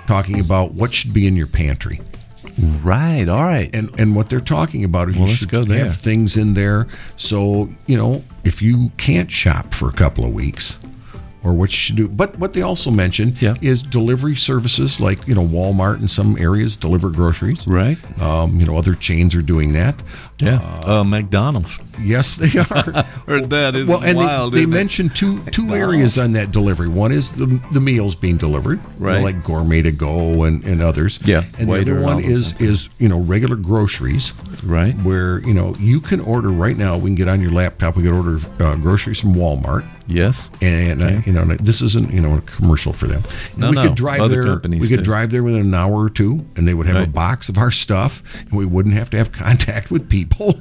talking about what should be in your pantry. Right. All right. And what they're talking about is you should have things in there. So, if you can't shop for a couple of weeks, or what you should do. But what they also mentioned is delivery services like, Walmart in some areas deliver groceries. Right. Other chains are doing that. Yeah. McDonald's. Yes, they are. Heard that is and wild. They mentioned two areas on that delivery. One is the meals being delivered, right? Like Gourmet to Go and others. Yeah. And the other one is regular groceries. Right. Where you can order right now. We can get on your laptop. We can order groceries from Walmart. Yes. And this isn't a commercial for them. No, we could drive other there. companies We could too. drive there within an hour or two, and they would have a box of our stuff, and we wouldn't have to have contact with people.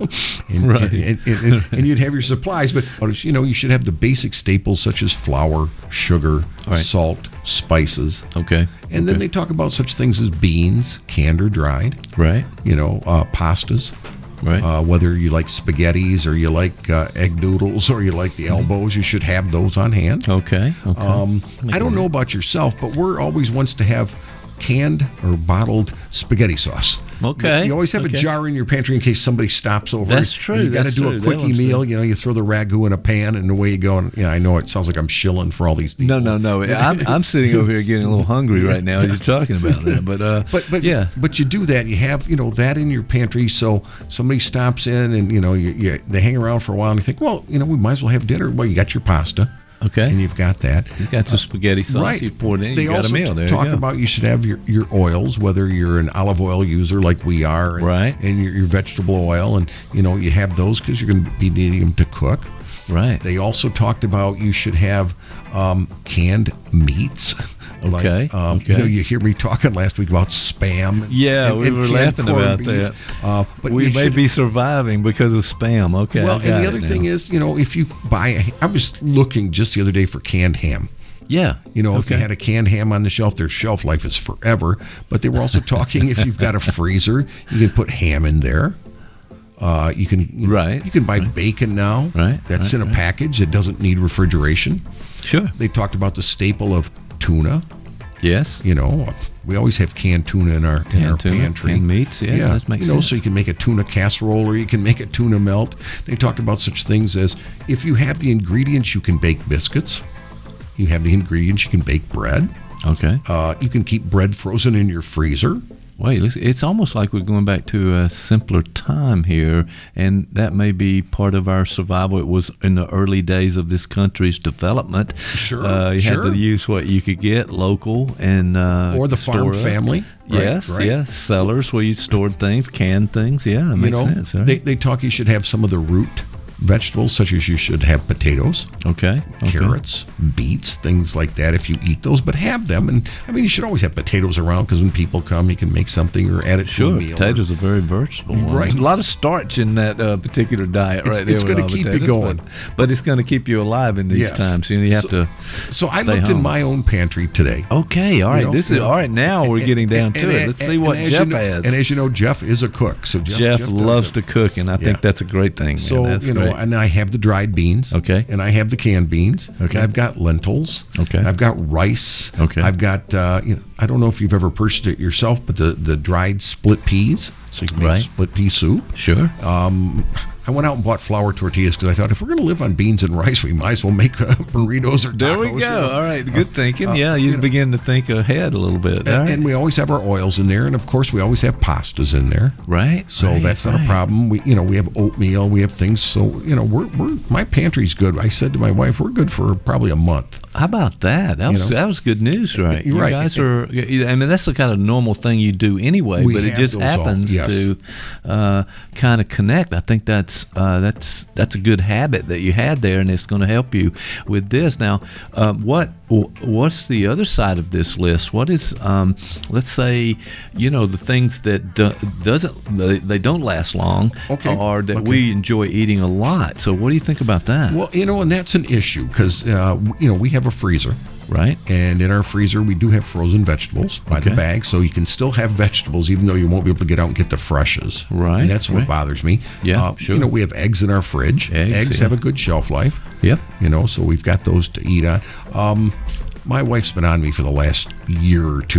And you'd have your supplies, but you should have the basic staples such as flour, sugar, salt, spices. Okay. And then they talk about such things as beans, canned or dried. Right. Pastas. Right. Whether you like spaghettis or you like egg noodles or you like the elbows, you should have those on hand. Okay. I don't know about yourself, but we're always wants to have canned or bottled spaghetti sauce. Okay. You always have a jar in your pantry in case somebody stops over. That's true. You got to do a quickie meal. You throw the ragu in a pan and away you go. And, I know it sounds like I'm shilling for all these people. No. I'm sitting over here getting a little hungry right now. You're talking about that, but you do that. You have that in your pantry. So somebody stops in and they hang around for a while and you think, well, we might as well have dinner. Well, you got your pasta. Okay. And you've got that. You've got some spaghetti sauce. Right. You pour it in. They You got a meal. There talk you go. about you should have your oils, whether you're an olive oil user like we are, and your vegetable oil, and you have those because you're going to be needing them to cook. Right. They also talked about you should have canned meats. Okay. You hear me talking last week about Spam. Yeah, we were laughing about that. But we may be surviving because of Spam. Okay. Well, and the other thing is, if you buy, I was looking just the other day for canned ham. Yeah. If you had a canned ham on the shelf, their shelf life is forever. But they were also talking if you've got a freezer, you can put ham in there. You can buy bacon now. Right. That's in a package. It doesn't need refrigeration. Sure. They talked about the staple of tuna. Yes. We always have canned tuna in our pantry. Canned meats. Yeah. That makes sense. So you can make a tuna casserole or you can make a tuna melt. They talked about such things as if you have the ingredients, you can bake biscuits. You have the ingredients, you can bake bread. Okay. You can keep bread frozen in your freezer. Wait, it's almost like we're going back to a simpler time here, and that may be part of our survival. It was in the early days of this country's development. Sure, you had to use what you could get local and or the farm family. Yes, cellars where you stored things, canned things. Yeah, it makes sense. Right? They talk you should have some of the root vegetables, such as you should have potatoes, carrots, beets, things like that if you eat those, but have them. And you should always have potatoes around because when people come, you can make something or add it to a meal. Potatoes are very versatile. Right. A lot of starch in that particular diet It's going to keep you going. But it's going to keep you alive in these times. You have to So I looked in my own pantry today. Okay, all right. All right, now we're getting down to it. Let's see what Jeff has. And as you know, Jeff is a cook. So Jeff loves to cook, and I think that's a great thing. So, that's great. And I have the dried beans. Okay. And I have the canned beans. Okay. And I've got lentils. Okay. I've got rice. Okay. I've got, I don't know if you've ever purchased it yourself, but the dried split peas. So you can make split pea soup. Sure. I went out and bought flour tortillas because I thought if we're going to live on beans and rice, we might as well make burritos or tacos. There we go. All right. Good thinking. You begin to think ahead a little bit. And we always have our oils in there. And, of course, we always have pastas in there. Right. So that's not a problem. We have oatmeal. We have things. So, my pantry's good. I said to my wife, we're good for probably a month. How about that? That was good news, right? You're right. You guys are. That's the kind of normal thing you do anyway, but it just happens to kind of connect. I think that's a good habit that you had there, and it's going to help you with this. Now, what's the other side of this list? What is, let's say, the things that they don't last long, or that we enjoy eating a lot. So, what do you think about that? Well, and that's an issue because we have a freezer. Right. And in our freezer, we do have frozen vegetables by the bag, so you can still have vegetables even though you won't be able to get out and get the freshes. Right. And that's what bothers me. Yeah, sure. We have eggs in our fridge. Eggs have a good shelf life. Yep. So we've got those to eat on. My wife's been on me for the last year or two to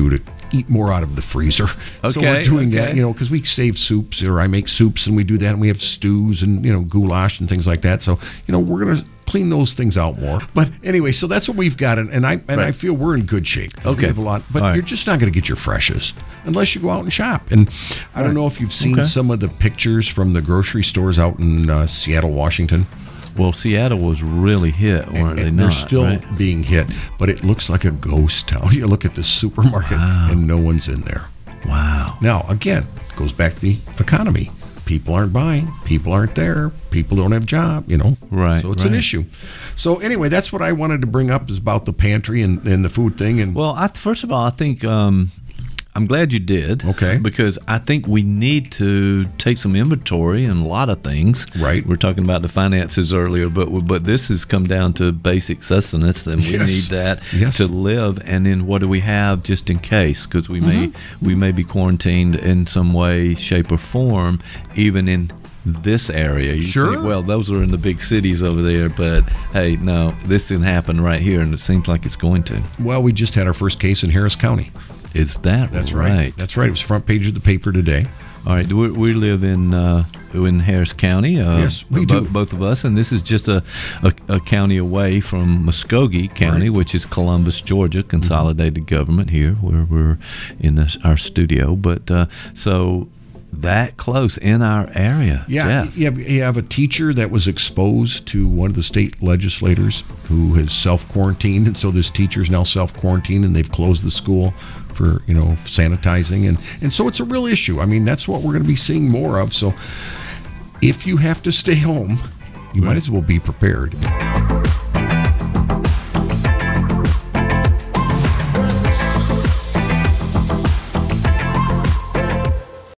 eat more out of the freezer. Okay, so we're doing that, because we save soups, or I make soups and we do that, and we have stews and goulash and things like that. So we're gonna clean those things out more. But anyway, so that's what we've got, and I feel we're in good shape. Okay, we have a lot, but you're just not going to get your freshes unless you go out and shop. And I don't know if you've seen some of the pictures from the grocery stores out in Seattle, Washington. Well, Seattle was really hit, weren't they? They're still being hit, but it looks like a ghost town. You look at the supermarket, and no one's in there. Wow. Now, again, it goes back to the economy. People aren't buying. People aren't there. People don't have jobs, Right. So it's an issue. So anyway, that's what I wanted to bring up, is about the pantry and the food thing. And well, first of all, I think I'm glad you did. Okay. Because I think we need to take some inventory in a lot of things. Right. We're talking about the finances earlier, but this has come down to basic sustenance, and we need that to live. And then what do we have just in case? Because we may be quarantined in some way, shape, or form, even in this area. You think, well, those are in the big cities over there, but hey, no, this didn't happen right here, and it seems like it's going to. Well, we just had our first case in Harris County. Is that That's right? That's right. It was front page of the paper today. All right. We live in Harris County. Yes, we do. Both of us, and this is just a county away from Muskogee County, which is Columbus, Georgia, consolidated government here, where we're in our studio. But so that close in our area. Yeah, Jeff. You have a teacher that was exposed to one of the state legislators who has self-quarantined, and so this teacher is now self-quarantined, and they've closed the school for sanitizing, and so it's a real issue. I mean, that's what we're going to be seeing more of. So if you have to stay home, you might as well be prepared.